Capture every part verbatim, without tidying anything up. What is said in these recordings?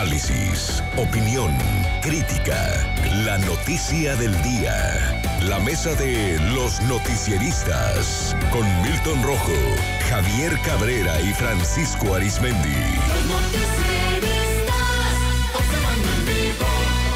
Análisis, opinión, crítica, la noticia del día. La mesa de los noticieristas con Milton Rojo, Javier Cabrera y Francisco Arizmendi. Los noticieristas, observando en vivo.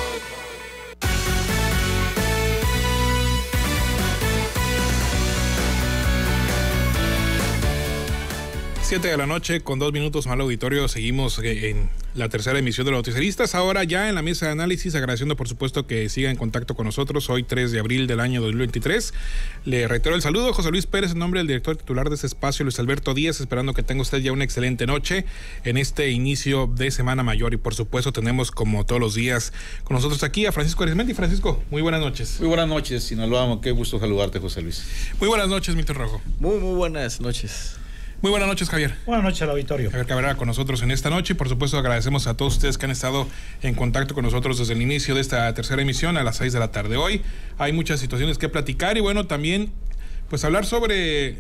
Siete de la noche con dos minutos mal auditorio. Seguimos en la tercera emisión de los noticieristas. Ahora ya en la mesa de análisis, agradeciendo por supuesto que siga en contacto con nosotros. Hoy tres de abril del año dos mil veintitrés. Le reitero el saludo, José Luis Pérez, en nombre del director titular de este espacio, Luis Alberto Díaz, esperando que tenga usted ya una excelente noche en este inicio de Semana Mayor. Y por supuesto tenemos, como todos los días, con nosotros aquí a Francisco Arizmendi. Francisco, muy buenas noches. Muy buenas noches, Sinaloa. Qué gusto saludarte, José Luis. Muy buenas noches, Milton Rojo. Muy, muy buenas noches. Muy buenas noches, Javier. Buenas noches al auditorio. Javier Cabrera con nosotros en esta noche y por supuesto agradecemos a todos ustedes que han estado en contacto con nosotros desde el inicio de esta tercera emisión a las seis de la tarde. Hoy hay muchas situaciones que platicar y bueno, también pues hablar sobre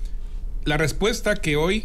la respuesta que hoy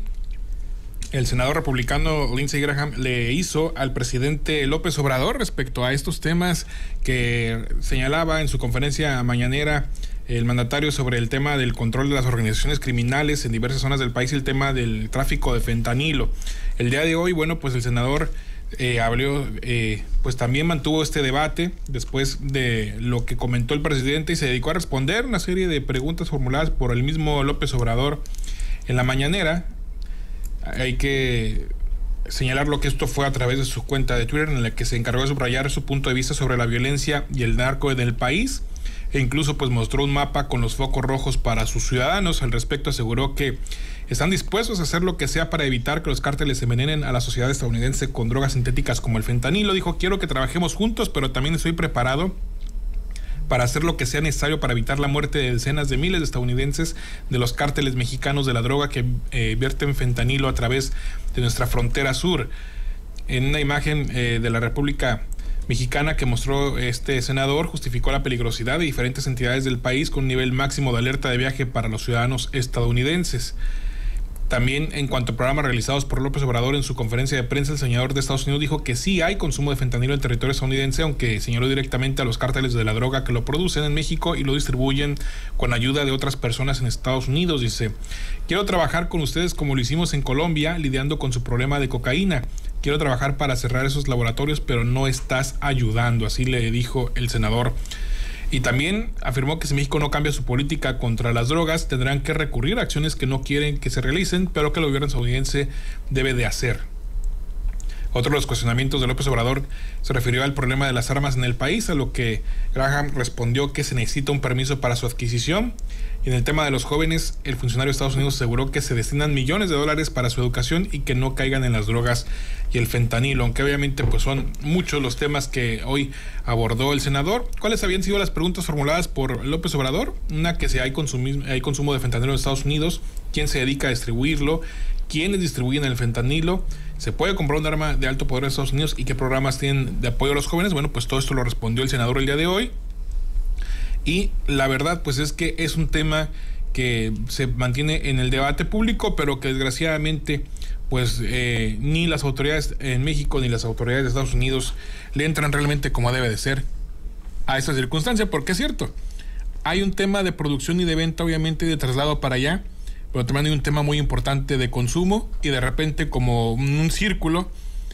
el senador republicano Lindsey Graham le hizo al presidente López Obrador respecto a estos temas que señalaba en su conferencia mañanera el mandatario sobre el tema del control de las organizaciones criminales en diversas zonas del país y el tema del tráfico de fentanilo. El día de hoy, bueno, pues el senador eh, habló, eh, pues también mantuvo este debate después de lo que comentó el presidente y se dedicó a responder una serie de preguntas formuladas por el mismo López Obrador en la mañanera. Hay que señalar lo que esto fue a través de su cuenta de Twitter, en la que se encargó de subrayar su punto de vista sobre la violencia y el narco en el país. E incluso pues mostró un mapa con los focos rojos para sus ciudadanos. Al respecto aseguró que están dispuestos a hacer lo que sea para evitar que los cárteles envenenen a la sociedad estadounidense con drogas sintéticas como el fentanilo. Dijo, quiero que trabajemos juntos, pero también estoy preparado para hacer lo que sea necesario para evitar la muerte de decenas de miles de estadounidenses de los cárteles mexicanos de la droga que eh, vierten fentanilo a través de nuestra frontera sur. En una imagen eh, de la República Mexicana que mostró este senador, justificó la peligrosidad de diferentes entidades del país con un nivel máximo de alerta de viaje para los ciudadanos estadounidenses. También, en cuanto a programas realizados por López Obrador en su conferencia de prensa, el senador de Estados Unidos dijo que sí hay consumo de fentanilo en territorio estadounidense, aunque señaló directamente a los cárteles de la droga que lo producen en México y lo distribuyen con ayuda de otras personas en Estados Unidos. Dice, quiero trabajar con ustedes como lo hicimos en Colombia, lidiando con su problema de cocaína. Quiero trabajar para cerrar esos laboratorios, pero no estás ayudando, así le dijo el senador. Y también afirmó que si México no cambia su política contra las drogas, tendrán que recurrir a acciones que no quieren que se realicen, pero que el gobierno estadounidense debe de hacer. Otro de los cuestionamientos de López Obrador se refirió al problema de las armas en el país, a lo que Graham respondió que se necesita un permiso para su adquisición. Y en el tema de los jóvenes, el funcionario de Estados Unidos aseguró que se destinan millones de dólares para su educación y que no caigan en las drogas y el fentanilo, aunque obviamente pues son muchos los temas que hoy abordó el senador. ¿Cuáles habían sido las preguntas formuladas por López Obrador? Una, que si hay, hay consumo de fentanilo en Estados Unidos, quién se dedica a distribuirlo, quiénes distribuyen el fentanilo, se puede comprar un arma de alto poder en Estados Unidos y qué programas tienen de apoyo a los jóvenes. Bueno, pues todo esto lo respondió el senador el día de hoy. Y la verdad pues es que es un tema que se mantiene en el debate público, pero que desgraciadamente pues eh, ni las autoridades en México ni las autoridades de Estados Unidos le entran realmente como debe de ser a esta circunstancia, porque es cierto, hay un tema de producción y de venta, obviamente, de traslado para allá, pero también hay un tema muy importante de consumo y de repente, como un círculo,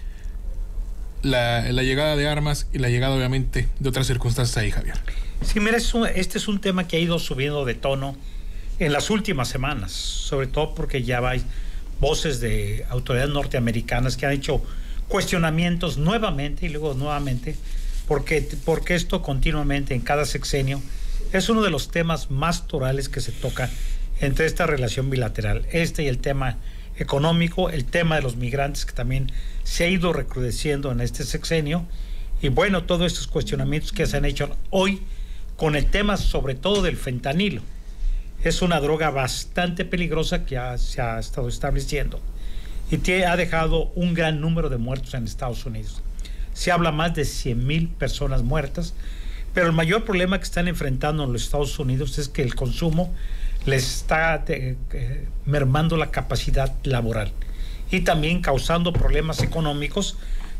la, la llegada de armas y la llegada obviamente de otras circunstancias ahí, Javier. Sí, mira, es un, este es un tema que ha ido subiendo de tono en las últimas semanas, sobre todo porque ya hay voces de autoridades norteamericanas que han hecho cuestionamientos nuevamente y luego nuevamente, porque, porque esto continuamente en cada sexenio es uno de los temas más torales que se toca entre esta relación bilateral, este y el tema económico, el tema de los migrantes que también se ha ido recrudeciendo en este sexenio, y bueno, todos estos cuestionamientos que se han hecho hoy con el tema sobre todo del fentanilo. Es una droga bastante peligrosa que ha, se ha estado estableciendo y te, ha dejado un gran número de muertos en Estados Unidos. Se habla más de cien mil personas muertas, pero el mayor problema que están enfrentando en los Estados Unidos es que el consumo les está eh, eh, mermando la capacidad laboral y también causando problemas económicos,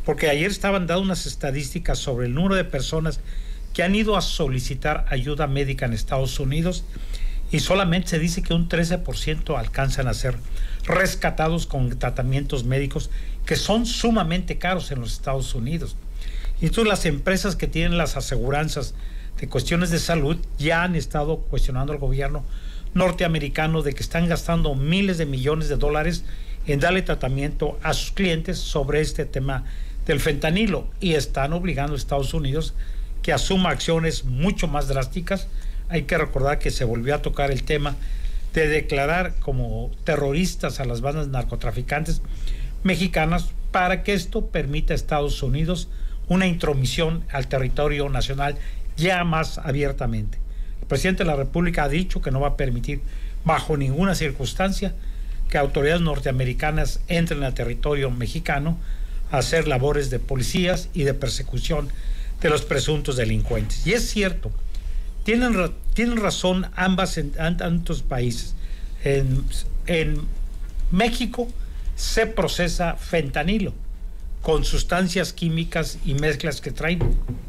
porque ayer estaban dando unas estadísticas sobre el número de personas que han ido a solicitar ayuda médica en Estados Unidos y solamente se dice que un trece por ciento alcanzan a ser rescatados con tratamientos médicos que son sumamente caros en los Estados Unidos. Y entonces las empresas que tienen las aseguranzas de cuestiones de salud ya han estado cuestionando al gobierno norteamericano de que están gastando miles de millones de dólares en darle tratamiento a sus clientes sobre este tema del fentanilo y están obligando a Estados Unidos que asuma acciones mucho más drásticas. Hay que recordar que se volvió a tocar el tema de declarar como terroristas a las bandas narcotraficantes mexicanas para que esto permita a Estados Unidos una intromisión al territorio nacional ya más abiertamente. El presidente de la República ha dicho que no va a permitir bajo ninguna circunstancia que autoridades norteamericanas entren al territorio mexicano a hacer labores de policías y de persecución de los presuntos delincuentes. Y es cierto, tienen, tienen razón ambas en tantos países. En, en México se procesa fentanilo con sustancias químicas y mezclas que traen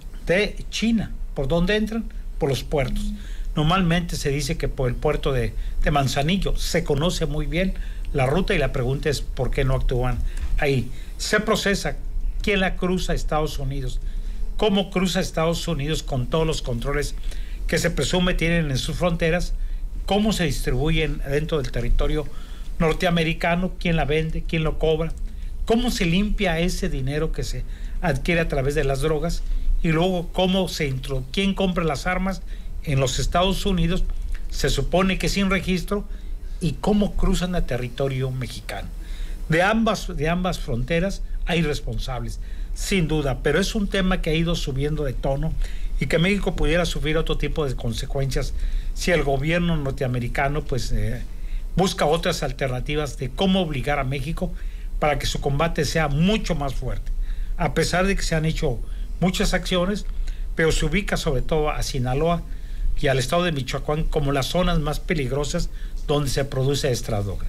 de China. ¿Por dónde entran? Por los puertos. Normalmente se dice que por el puerto de, de Manzanillo. Se conoce muy bien la ruta y la pregunta es ¿por qué no actúan ahí? Se procesa. ¿Quién la cruza a Estados Unidos? ¿Cómo cruza a Estados Unidos con todos los controles que se presume tienen en sus fronteras? ¿Cómo se distribuyen dentro del territorio norteamericano? ¿Quién la vende? ¿Quién lo cobra? ¿Cómo se limpia ese dinero que se adquiere a través de las drogas? Y luego, ¿cómo se intro- ¿quién compra las armas en los Estados Unidos? Se supone que sin registro. ¿Y cómo cruzan a territorio mexicano? De ambas, de ambas fronteras hay responsables, sin duda, pero es un tema que ha ido subiendo de tono y que México pudiera sufrir otro tipo de consecuencias si el gobierno norteamericano pues eh, busca otras alternativas de cómo obligar a México para que su combate sea mucho más fuerte, a pesar de que se han hecho muchas acciones, pero se ubica sobre todo a Sinaloa y al estado de Michoacán como las zonas más peligrosas donde se produce esta droga.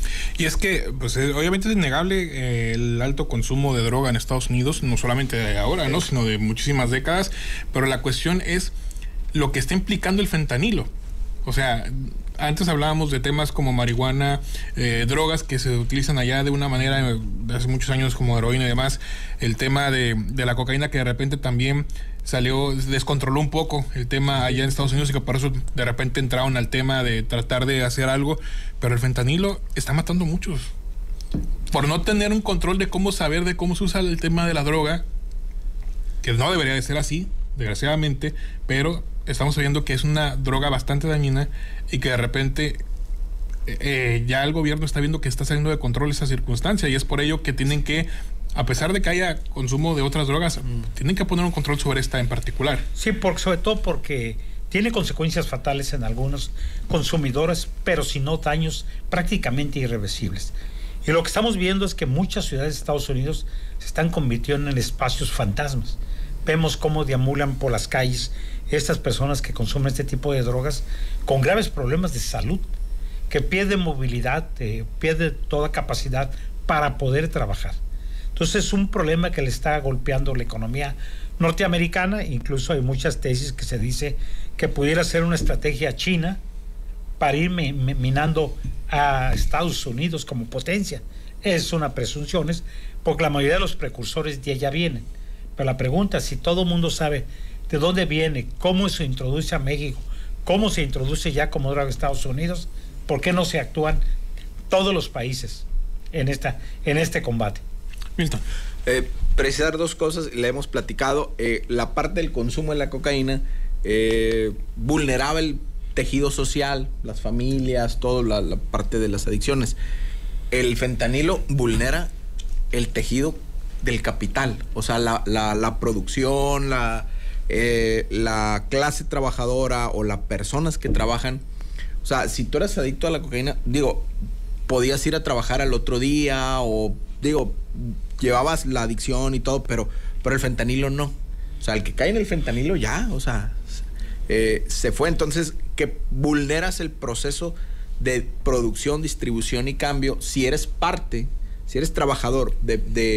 Y es que, pues, obviamente es innegable eh, el alto consumo de droga en Estados Unidos, no solamente de ahora, ¿no? Sino de muchísimas décadas, pero la cuestión es lo que está implicando el fentanilo. O sea, antes hablábamos de temas como marihuana, eh, drogas que se utilizan allá de una manera de hace muchos años como heroína y demás. El tema de, de la cocaína que de repente también salió, descontroló un poco el tema allá en Estados Unidos y que por eso de repente entraron al tema de tratar de hacer algo, pero el fentanilo está matando a muchos. Por no tener un control de cómo saber de cómo se usa el tema de la droga, que no debería de ser así, desgraciadamente, pero estamos viendo que es una droga bastante dañina y que de repente eh, ya el gobierno está viendo que está saliendo de control esa circunstancia y es por ello que tienen que, a pesar de que haya consumo de otras drogas, mm. tienen que poner un control sobre esta en particular. Sí, porque, sobre todo porque tiene consecuencias fatales en algunos consumidores, pero si no daños prácticamente irreversibles. Y lo que estamos viendo es que muchas ciudades de Estados Unidos se están convirtiendo en espacios fantasmas. Vemos cómo deambulan por las calles estas personas que consumen este tipo de drogas con graves problemas de salud, que pierden movilidad, eh, pierden toda capacidad para poder trabajar. Entonces es un problema que le está golpeando la economía norteamericana. Incluso hay muchas tesis que se dice que pudiera ser una estrategia china para ir minando a Estados Unidos como potencia. Es una presunción, porque la mayoría de los precursores de allá vienen. Pero la pregunta, si todo el mundo sabe de dónde viene, cómo se introduce a México, cómo se introduce ya como droga a Estados Unidos, ¿por qué no se actúan todos los países en, esta, en este combate? Milton. Eh, precisar dos cosas, le hemos platicado. Eh, la parte del consumo de la cocaína eh, vulneraba el tejido social, las familias, toda la, la parte de las adicciones. El fentanilo vulnera el tejido del capital, o sea, la, la, la producción, la, eh, la clase trabajadora o las personas que trabajan. O sea, si tú eras adicto a la cocaína, digo, podías ir a trabajar al otro día o, digo, llevabas la adicción y todo, pero, pero el fentanilo no. O sea, el que cae en el fentanilo ya, o sea, eh, se fue. Entonces, que vulneras el proceso de producción, distribución y cambio si eres parte, si eres trabajador de, de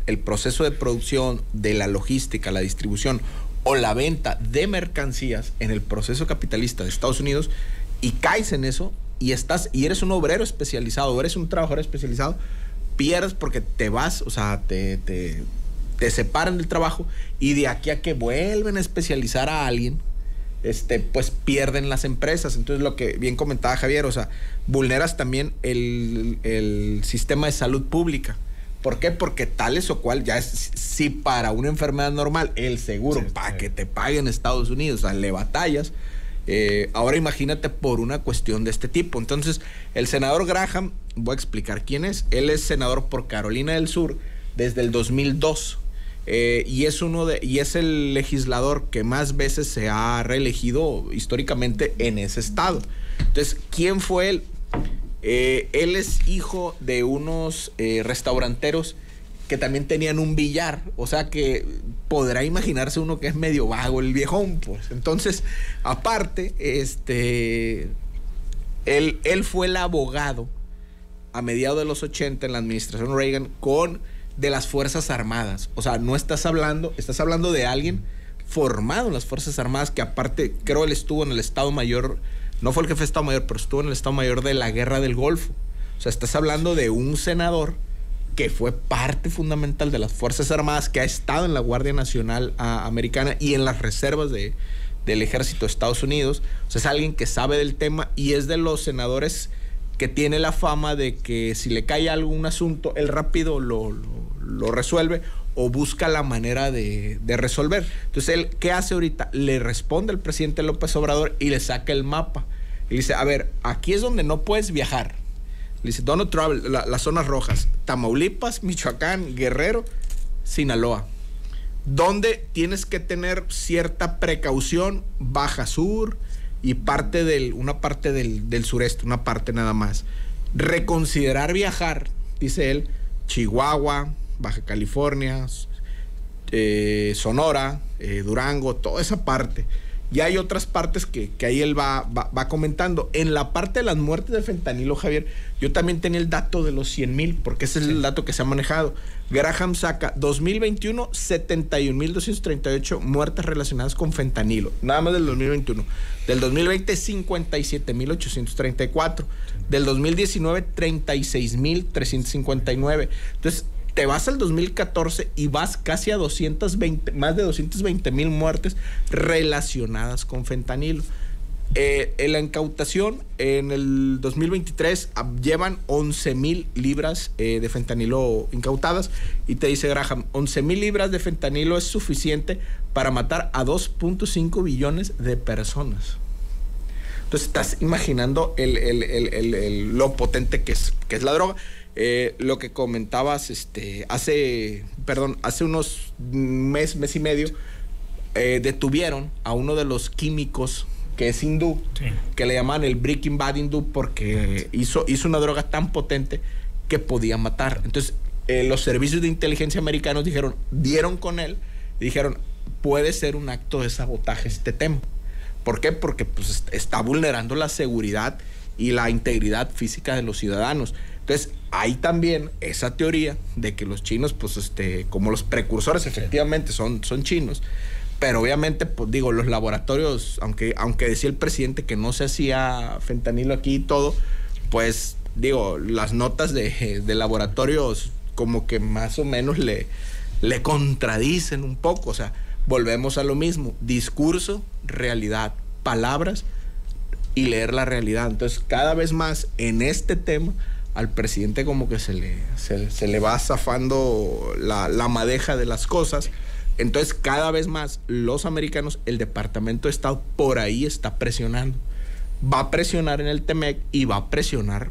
el proceso de producción, de la logística, la distribución o la venta de mercancías en el proceso capitalista de Estados Unidos y caes en eso y estás y eres un obrero especializado o eres un trabajador especializado, pierdes porque te vas, o sea, te, te, te separan del trabajo y de aquí a que vuelven a especializar a alguien, este, pues pierden las empresas. Entonces, lo que bien comentaba Javier, o sea, vulneras también el, el sistema de salud pública. ¿Por qué? Porque tales o cual, ya es, si para una enfermedad normal el seguro, sí, para sí. que te pague en Estados Unidos, o sea, le batallas. Eh, ahora imagínate por una cuestión de este tipo. Entonces, el senador Graham, voy a explicar quién es. Él es senador por Carolina del Sur desde el dos mil dos. Eh, y es uno de y es el legislador que más veces se ha reelegido históricamente en ese estado. Entonces, ¿quién fue él? Eh, él es hijo de unos eh, restauranteros que también tenían un billar, o sea que podrá imaginarse uno que es medio vago el viejón, pues. Entonces, aparte, este, él, él fue el abogado a mediados de los ochenta en la administración Reagan con de las Fuerzas Armadas. O sea, no estás hablando, estás hablando de alguien formado en las Fuerzas Armadas, que aparte, creo él estuvo en el Estado Mayor, no fue el jefe de Estado Mayor, pero estuvo en el Estado Mayor de la Guerra del Golfo. O sea, estás hablando de un senador que fue parte fundamental de las Fuerzas Armadas, que ha estado en la Guardia Nacional a, Americana y en las reservas de, del Ejército de Estados Unidos. O sea, es alguien que sabe del tema y es de los senadores que tiene la fama de que si le cae algún asunto, él rápido lo, lo, lo resuelve o busca la manera de, de resolver. Entonces, él, ¿qué hace ahorita? Le responde al presidente López Obrador y le saca el mapa. Y dice, a ver, aquí es donde no puedes viajar. Le dice, don't travel, la, las zonas rojas, Tamaulipas, Michoacán, Guerrero, Sinaloa. Donde tienes que tener cierta precaución, Baja Sur y parte del, una parte del, del sureste, una parte nada más. Reconsiderar viajar, dice él, Chihuahua, Baja California, eh, Sonora, eh, Durango, toda esa parte. Y hay otras partes que, que ahí él va, va, va comentando. En la parte de las muertes de fentanilo, Javier, yo también tenía el dato de los cien mil, porque ese es el dato que se ha manejado. Graham saca dos mil veintiuno, setenta y un mil doscientas treinta y ocho muertes relacionadas con fentanilo. Nada más del dos mil veintiuno. Del dos mil veinte, cincuenta y siete mil ochocientos treinta y cuatro. Del dos mil diecinueve, treinta y seis mil trescientos cincuenta y nueve. Entonces, te vas al dos mil catorce y vas casi a doscientos veinte, más de doscientos veinte mil muertes relacionadas con fentanilo. Eh, en la incautación, en el dos mil veintitrés llevan once mil libras eh, de fentanilo incautadas. Y te dice Graham, once mil libras de fentanilo es suficiente para matar a dos punto cinco billones de personas. Entonces estás imaginando el, el, el, el, el, lo potente que es, que es la droga. Eh, lo que comentabas este, hace, perdón, hace unos mes, mes y medio, eh, detuvieron a uno de los químicos que es hindú, sí, que le llaman el Breaking Bad hindú porque hizo, hizo una droga tan potente que podía matar. Entonces, eh, los servicios de inteligencia americanos dijeron, dieron con él y dijeron, puede ser un acto de sabotaje este tema. ¿Por qué? Porque pues, está vulnerando la seguridad y la integridad física de los ciudadanos. Entonces, hay también esa teoría de que los chinos, pues, este, como los precursores, efectivamente son, son chinos, pero obviamente, pues, digo, los laboratorios, aunque, aunque decía el presidente que no se hacía fentanilo aquí y todo, pues, digo, las notas de, de laboratorios como que más o menos le, le contradicen un poco. O sea, volvemos a lo mismo, discurso, realidad, palabras y leer la realidad. Entonces, cada vez más en este tema, al presidente como que se le, se, se le va zafando la, la madeja de las cosas. Entonces, cada vez más los americanos, el Departamento de Estado por ahí está presionando. Va a presionar en el T M E C y va a presionar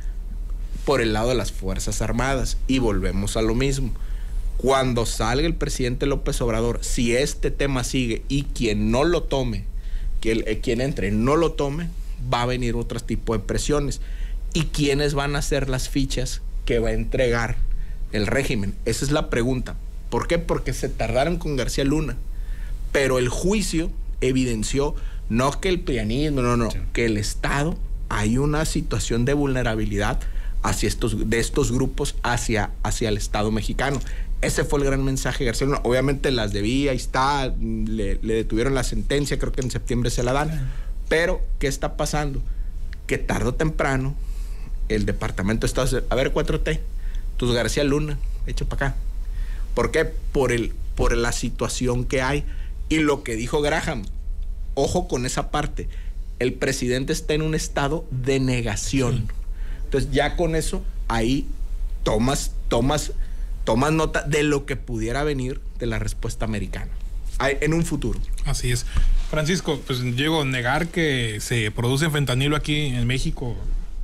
por el lado de las Fuerzas Armadas. Y volvemos a lo mismo. Cuando salga el presidente López Obrador, si este tema sigue y quien no lo tome, quien, quien entre no lo tome, va a venir otro tipo de presiones. ¿Y quiénes van a ser las fichas que va a entregar el régimen? Esa es la pregunta. ¿Por qué? Porque se tardaron con García Luna, pero el juicio evidenció no que el prianismo, no, no, sí, que el Estado hay una situación de vulnerabilidad hacia estos, de estos grupos hacia, hacia el Estado mexicano. Ese fue el gran mensaje de García Luna. Obviamente las debía, ahí está, le, le detuvieron la sentencia, creo que en septiembre se la dan. Pero, ¿qué está pasando? Que tarde o temprano, el Departamento de Estado dice, a ver, cuatro T, tus García Luna, echa para acá. ¿Por qué? Por, el, por la situación que hay. Y lo que dijo Graham, ojo con esa parte, el presidente está en un estado de negación. Entonces, ya con eso, ahí tomas, tomas... tomas nota de lo que pudiera venir de la respuesta americana en un futuro. Así es. Francisco, pues llego a negar que se produce fentanilo aquí en México.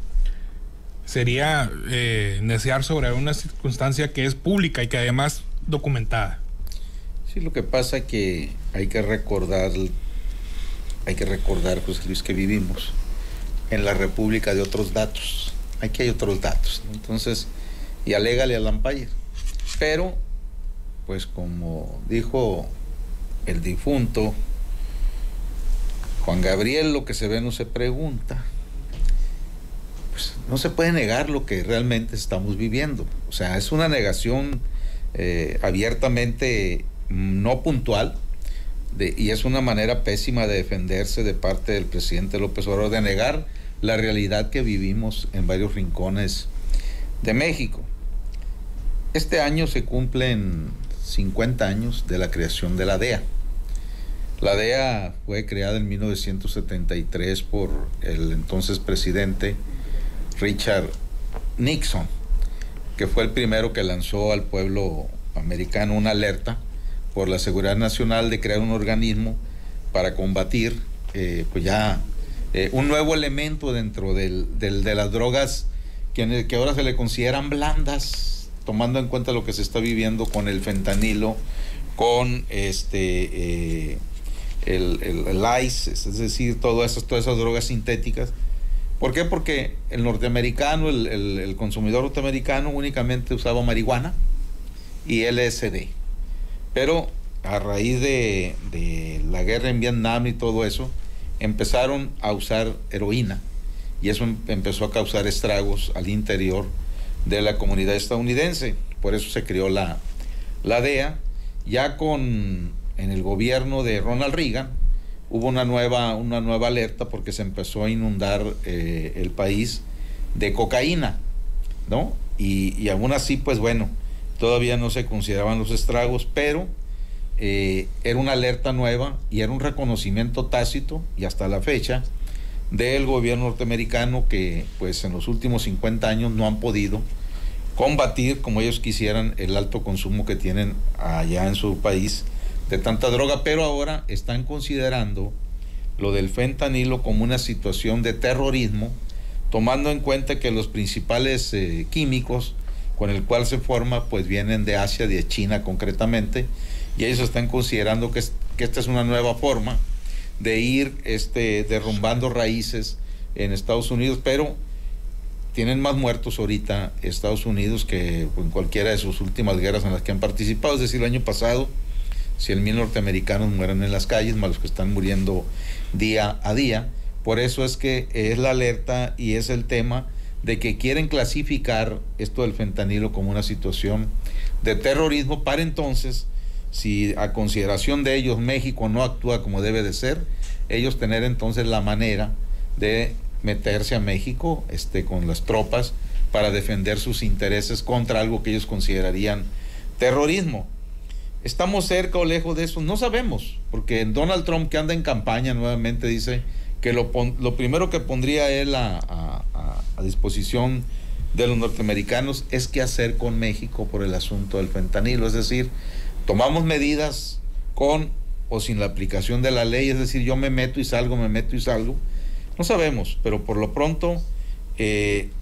Sería eh, neciar sobre una circunstancia que es pública y que además documentada. Sí, lo que pasa es que hay que recordar, hay que recordar, José Luis, que vivimos en la república de otros datos. Aquí hay otros datos, ¿no? Entonces, y alégale al Lampaya. Pero, pues como dijo el difunto Juan Gabriel, lo que se ve no se pregunta. Pues no se puede negar lo que realmente estamos viviendo. O sea, es una negación eh, abiertamente no puntual de, y es una manera pésima de defenderse de parte del presidente López Obrador, de negar la realidad que vivimos en varios rincones de México. Este año se cumplen cincuenta años de la creación de la D E A. La D E A fue creada en mil novecientos setenta y tres por el entonces presidente Richard Nixon, que fue el primero que lanzó al pueblo americano una alerta por la seguridad nacional de crear un organismo para combatir eh, pues ya eh, un nuevo elemento dentro del, del, de las drogas que, que ahora se le consideran blandas, tomando en cuenta lo que se está viviendo con el fentanilo, con este eh, el, el, el ice, es decir, todas esas, todas esas drogas sintéticas. ¿Por qué? Porque el norteamericano, el, el, el consumidor norteamericano únicamente usaba marihuana y L S D. Pero a raíz de, de la guerra en Vietnam y todo eso, empezaron a usar heroína y eso em, empezó a causar estragos al interior de la comunidad estadounidense. Por eso se creó la, la D E A. Ya con en el gobierno de Ronald Reagan hubo una nueva, una nueva alerta porque se empezó a inundar eh, el país de cocaína, ¿no? Y, y aún así, pues bueno, todavía no se consideraban los estragos, pero eh, era una alerta nueva y era un reconocimiento tácito, y hasta la fecha, del gobierno norteamericano que pues en los últimos cincuenta años no han podido combatir como ellos quisieran el alto consumo que tienen allá en su país de tanta droga, pero ahora están considerando lo del fentanilo como una situación de terrorismo, tomando en cuenta que los principales eh, químicos con el cual se forma pues vienen de Asia, de China concretamente, y ellos están considerando que, es, que esta es una nueva forma de ir este, derrumbando raíces en Estados Unidos, pero tienen más muertos ahorita Estados Unidos que en cualquiera de sus últimas guerras en las que han participado. Es decir, el año pasado cien mil norteamericanos mueren en las calles, más los que están muriendo día a día. Por eso es que es la alerta y es el tema de que quieren clasificar esto del fentanilo como una situación de terrorismo, para entonces, si a consideración de ellos México no actúa como debe de ser, ellos tener entonces la manera de meterse a México este, con las tropas para defender sus intereses contra algo que ellos considerarían terrorismo. ¿Estamos cerca o lejos de eso? No sabemos, porque Donald Trump, que anda en campaña nuevamente, dice que lo, pon, lo primero que pondría él a, a, a, a disposición de los norteamericanos es qué hacer con México por el asunto del fentanilo. Es decir, tomamos medidas con o sin la aplicación de la ley, es decir, yo me meto y salgo, me meto y salgo. No sabemos, pero por lo pronto eh,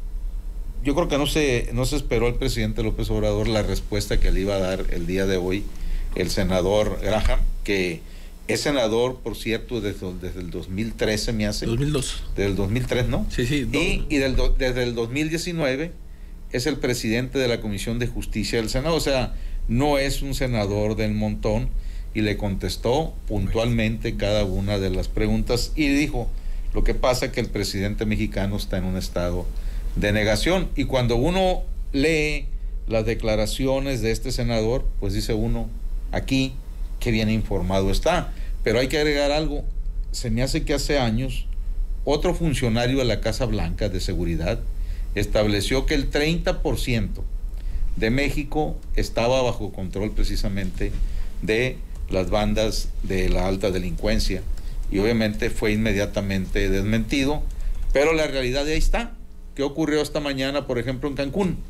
yo creo que no se, no se esperó el presidente López Obrador la respuesta que le iba a dar el día de hoy el senador Graham, que es senador, por cierto, desde, desde el dos mil trece, me hace. dos mil dos. Desde el dos mil tres, ¿no? Sí, sí. Y, y del do, desde el dos mil diecinueve es el presidente de la Comisión de Justicia del Senado, o sea, no es un senador del montón, y le contestó puntualmente cada una de las preguntas y dijo, lo que pasa es que el presidente mexicano está en un estado de negación. Y cuando uno lee las declaraciones de este senador, pues dice uno, aquí, qué bien informado está. Pero hay que agregar algo, se me hace que hace años, otro funcionario de la Casa Blanca de Seguridad estableció que el treinta por ciento de México estaba bajo control precisamente de las bandas de la alta delincuencia, y obviamente fue inmediatamente desmentido, pero la realidad de ahí está. ¿Qué ocurrió esta mañana, por ejemplo, en Cancún?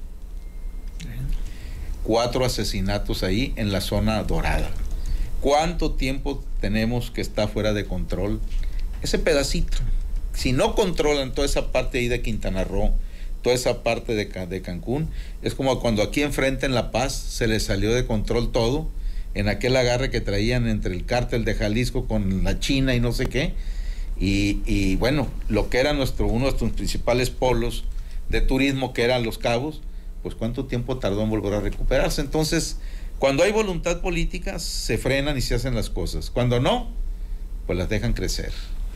Cuatro asesinatos ahí en la zona dorada. ¿Cuánto tiempo tenemos que está fuera de control ese pedacito? Si no controlan toda esa parte ahí de Quintana Roo, toda esa parte de, de Cancún, es como cuando aquí enfrente en La Paz se les salió de control todo, en aquel agarre que traían entre el cártel de Jalisco con la China y no sé qué, y, y bueno, lo que era nuestro, uno de nuestros principales polos de turismo, que eran Los Cabos, pues cuánto tiempo tardó en volver a recuperarse. Entonces, cuando hay voluntad política, se frenan y se hacen las cosas. Cuando no, pues las dejan crecer.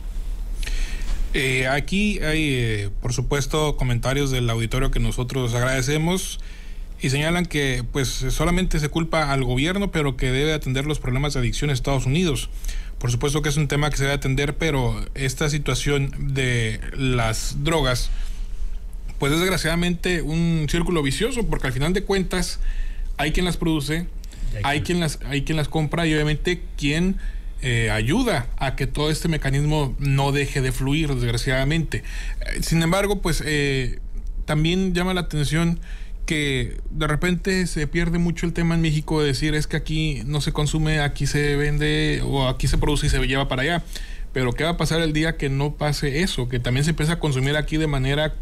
Eh, aquí hay, eh, por supuesto, comentarios del auditorio que nosotros agradecemos y señalan que pues solamente se culpa al gobierno, pero que debe atender los problemas de adicción en Estados Unidos. Por supuesto que es un tema que se debe atender, pero esta situación de las drogas, pues es desgraciadamente un círculo vicioso, porque al final de cuentas hay quien las produce, hay quien las, hay quien las compra y obviamente quien eh, ayuda a que todo este mecanismo no deje de fluir, desgraciadamente. Eh, sin embargo, pues eh, también llama la atención que de repente se pierde mucho el tema en México de decir es que aquí no se consume, aquí se vende o aquí se produce y se lleva para allá. Pero ¿qué va a pasar el día que no pase eso? Que también se empiece a consumir aquí de manera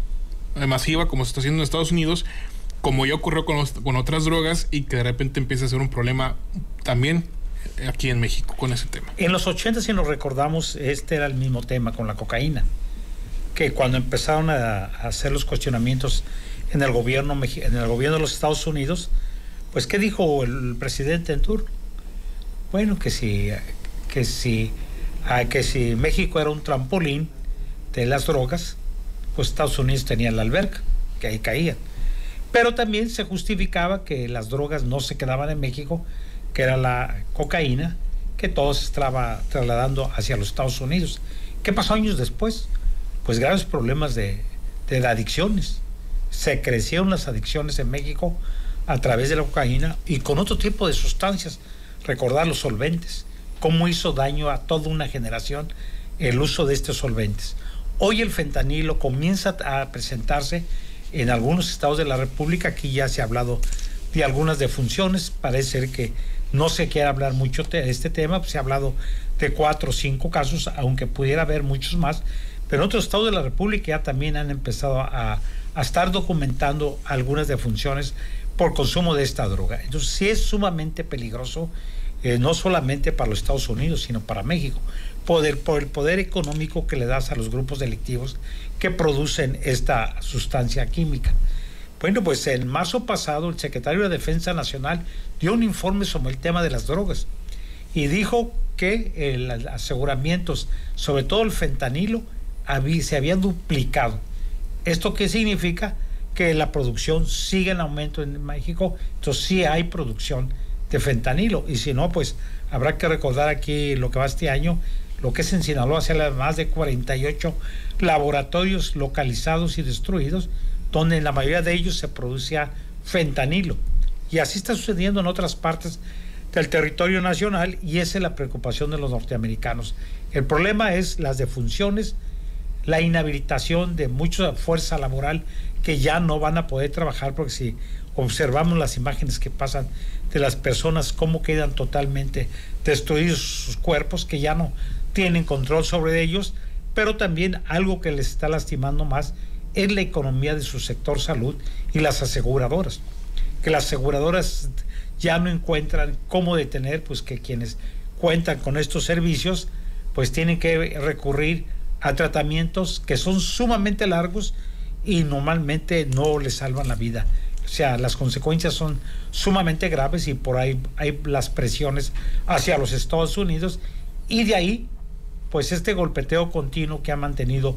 masiva como se está haciendo en Estados Unidos, como ya ocurrió con, los, con otras drogas, y que de repente empiece a ser un problema también aquí en México con ese tema. En los ochenta, si nos recordamos, este era el mismo tema con la cocaína, que cuando empezaron a, a hacer los cuestionamientos en el gobierno en el gobierno de los Estados Unidos, pues ¿qué dijo el presidente en turno? Bueno, que si que si que si México era un trampolín de las drogas, pues Estados Unidos tenía la alberca, que ahí caían. Pero también se justificaba que las drogas no se quedaban en México, que era la cocaína, que todo se estaba trasladando hacia los Estados Unidos. ¿Qué pasó años después? Pues graves problemas de, de adicciones. Se crecieron las adicciones en México a través de la cocaína y con otro tipo de sustancias. Recordar los solventes, cómo hizo daño a toda una generación el uso de estos solventes. Hoy el fentanilo comienza a presentarse en algunos estados de la República. Aquí ya se ha hablado de algunas defunciones. Parece ser que no se quiere hablar mucho de este tema, pues se ha hablado de cuatro o cinco casos, aunque pudiera haber muchos más. Pero en otros estados de la República ya también han empezado a, a estar documentando algunas defunciones por consumo de esta droga. Entonces sí es sumamente peligroso, eh, no solamente para los Estados Unidos, sino para México, poder, por el poder económico que le das a los grupos delictivos que producen esta sustancia química. Bueno, pues en marzo pasado el secretario de Defensa Nacional dio un informe sobre el tema de las drogas y dijo que eh, los aseguramientos, sobre todo el fentanilo, había, se habían duplicado. ¿Esto qué significa? Que la producción sigue en aumento en México, entonces sí hay producción de fentanilo, y si no, pues habrá que recordar aquí lo que va este año, lo que es en Sinaloa, se habla de más de cuarenta y ocho laboratorios localizados y destruidos, donde en la mayoría de ellos se producía fentanilo, y así está sucediendo en otras partes del territorio nacional, y esa es la preocupación de los norteamericanos. El problema es las defunciones, la inhabilitación de mucha fuerza laboral que ya no van a poder trabajar, porque si observamos las imágenes que pasan de las personas, cómo quedan totalmente destruidos sus cuerpos, que ya no tienen control sobre ellos, pero también algo que les está lastimando más es la economía de su sector salud y las aseguradoras, que las aseguradoras ya no encuentran cómo detener, pues que quienes cuentan con estos servicios pues tienen que recurrir a tratamientos que son sumamente largos y normalmente no les salvan la vida. O sea, las consecuencias son sumamente graves, y por ahí hay las presiones hacia los Estados Unidos, y de ahí pues este golpeteo continuo que han mantenido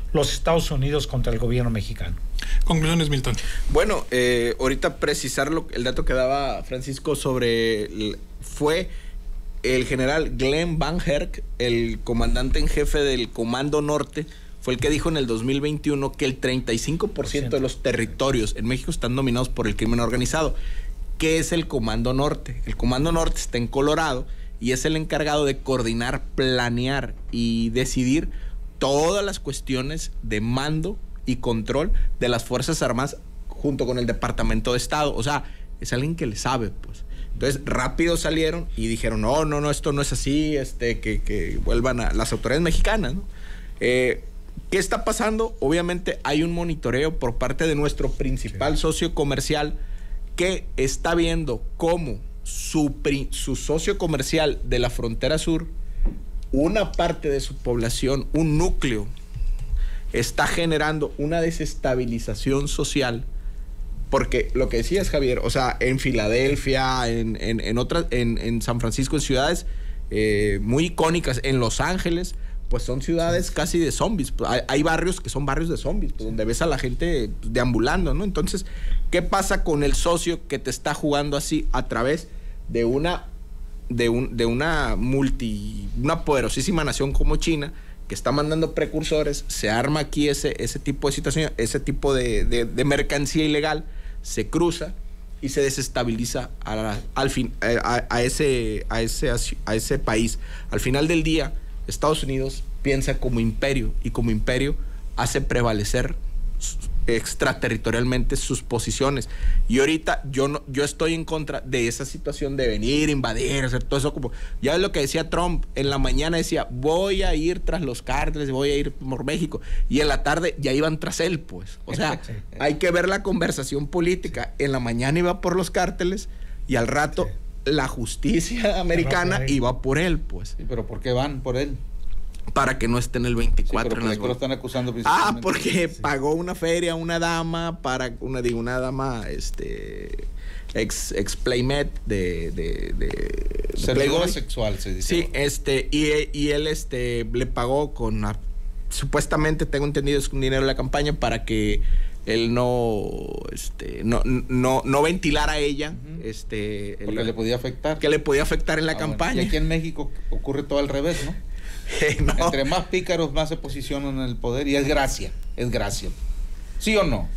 los Estados Unidos contra el gobierno mexicano. Conclusiones, Milton. Bueno, eh, ahorita precisar lo, el dato que daba Francisco sobre... El, fue el general Glenn Van Herk, el comandante en jefe del Comando Norte, fue el que dijo en el dos mil veintiuno que el treinta y cinco por ciento de los territorios en México están dominados por el crimen organizado. ¿Qué es el Comando Norte? El Comando Norte está en Colorado y es el encargado de coordinar, planear y decidir todas las cuestiones de mando y control de las Fuerzas Armadas junto con el Departamento de Estado. O sea, es alguien que le sabe, pues. Entonces, rápido salieron y dijeron, no, no, no, esto no es así, este, que, que vuelvan a las autoridades mexicanas, ¿no? Eh, ¿Qué está pasando? Obviamente hay un monitoreo por parte de nuestro principal sí. socio comercial que está viendo cómo su, su socio comercial de la frontera sur, una parte de su población, un núcleo, está generando una desestabilización social. Porque lo que decías, Javier, o sea, en Filadelfia, en, en, en otras, en, en San Francisco, en ciudades eh, muy icónicas, en Los Ángeles, pues son ciudades sí. casi de zombies. Hay, hay barrios que son barrios de zombies, pues, donde ves a la gente deambulando, ¿no? Entonces, ¿qué pasa con el socio que te está jugando así a través de una, de un, de una multi, una poderosísima nación como China, que está mandando precursores? Se arma aquí ese, ese tipo de situación, ese tipo de, de, de mercancía ilegal, se cruza y se desestabiliza a la, al fin, a, a, ese, a, ese, a ese país. Al final del día, Estados Unidos piensa como imperio y como imperio hace prevalecer extraterritorialmente sus posiciones. Y ahorita yo no, yo estoy en contra de esa situación de venir, invadir, hacer todo eso. Como ya es lo que decía Trump en la mañana, decía voy a ir tras los cárteles, voy a ir por México, y en la tarde ya iban tras él, pues. O sea, sí. hay que ver la conversación política. En la mañana iba por los cárteles y al rato sí. la justicia americana iba por él, pues. Sí, pero ¿por qué van por él? Para que no esté en el veinticuatro. Sí, pero en las lo están acusando ah, porque sí. pagó una feria a una dama para una digo una dama este ex ex playmate de de, de servidora sexual se dice. Sí, este y, y él este le pagó con una, supuestamente tengo entendido es un dinero de la campaña para que él no este no no no ventilara a ella, uh-huh. este porque el, le podía afectar. Que le podía afectar en la ah, campaña. Bueno. Y aquí en México ocurre todo al revés, ¿no? no. Entre más pícaros más se posicionan en el poder y es gracia, es gracia. ¿Sí o no?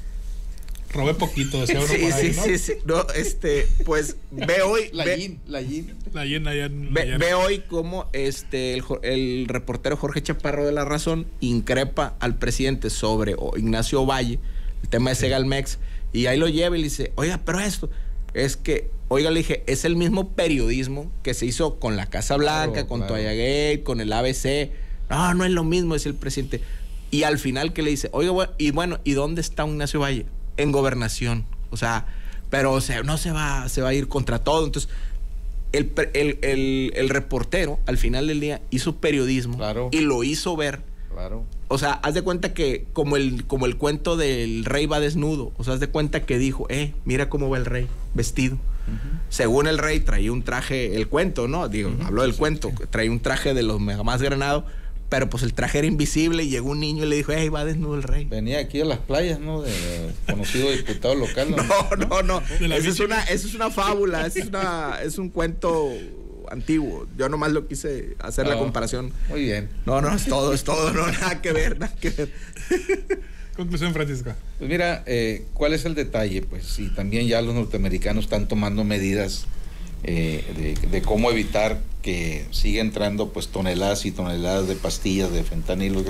Robé poquito, decía uno sí, por ahí, sí, ¿no? sí, sí, no, este, pues ve hoy la ve, yin, la yin. La yin, la yin, ve, la yin. ve hoy cómo este el, el reportero Jorge Chaparro de La Razón increpa al presidente sobre o Ignacio Valle, el tema de Segalmex, y ahí lo lleva y le dice, oiga, pero esto es que, oiga, le dije, es el mismo periodismo que se hizo con la Casa Blanca, claro, con claro. Toalla Gate, con el A B C. No, no es lo mismo, es el presidente. Y al final que le dice, oiga, bueno, y bueno, ¿y dónde está Ignacio Valle? En Gobernación. O sea, pero o sea, no se va, se va a ir contra todo. Entonces, el, el, el, el reportero, al final del día, hizo periodismo, claro. y lo hizo ver. Claro. O sea, haz de cuenta que como el, como el cuento del rey va desnudo, o sea, haz de cuenta que dijo, eh, mira cómo va el rey vestido. Uh-huh. Según el rey traía un traje, el cuento, ¿no? Digo, uh-huh. habló del sí, cuento, sí. traía un traje de los más granados, pero pues el traje era invisible y llegó un niño y le dijo, hey, va desnudo el rey. Venía aquí a las playas, ¿no? De, de conocido diputado local. No, no, no. no. Eso, es una, eso es una fábula, eso es, una, es un cuento antiguo. Yo nomás lo quise hacer no, la comparación. Muy bien. No, no, es todo, es todo, no, nada que ver, nada que ver. Conclusión, Francisco. Pues mira, eh, ¿cuál es el detalle? Pues si también ya los norteamericanos están tomando medidas eh, de, de cómo evitar que siga entrando pues toneladas y toneladas de pastillas de fentanilo.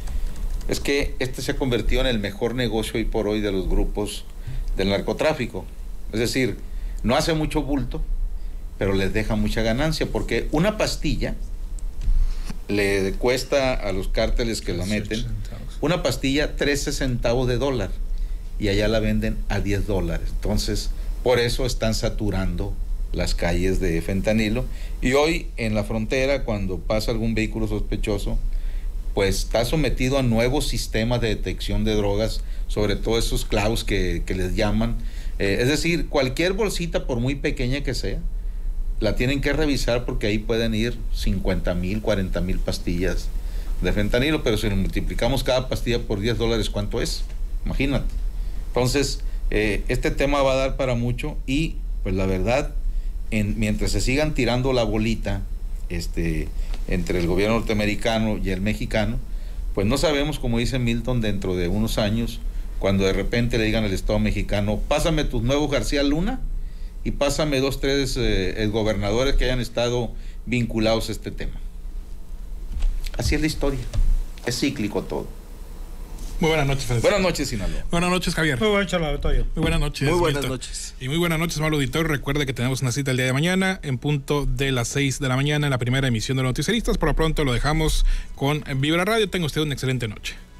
Es que este se ha convertido en el mejor negocio hoy por hoy de los grupos del narcotráfico. Es decir, no hace mucho bulto, pero les deja mucha ganancia, porque una pastilla le cuesta a los cárteles que la meten, una pastilla trece centavos de dólar, y allá la venden a diez dólares. Entonces, por eso están saturando las calles de fentanilo, y hoy en la frontera, cuando pasa algún vehículo sospechoso, pues está sometido a nuevos sistemas de detección de drogas, sobre todo esos clavos que, que les llaman. Eh, es decir, cualquier bolsita, por muy pequeña que sea, la tienen que revisar, porque ahí pueden ir cincuenta mil, cuarenta mil pastillas de fentanilo, pero si lo multiplicamos cada pastilla por diez dólares, ¿cuánto es? Imagínate. Entonces, eh, este tema va a dar para mucho y, pues la verdad, en, mientras se sigan tirando la bolita este, entre el gobierno norteamericano y el mexicano, pues no sabemos, como dice Milton, dentro de unos años, cuando de repente le digan al Estado mexicano, pásame tus nuevos García Luna y pásame dos, tres eh, gobernadores que hayan estado vinculados a este tema. Así es la historia, es cíclico todo. Muy buenas noches, Francisco. Buenas noches, Sinaloa. Buenas noches, Javier. Muy buenas noches, auditorio. Muy buenas noches. Muy buenas Milton. noches. Y muy buenas noches, amable auditorio. Recuerde que tenemos una cita el día de mañana en punto de las seis de la mañana en la primera emisión de Los Noticieristas. Por lo pronto lo dejamos con Vibra Radio. Tenga usted una excelente noche.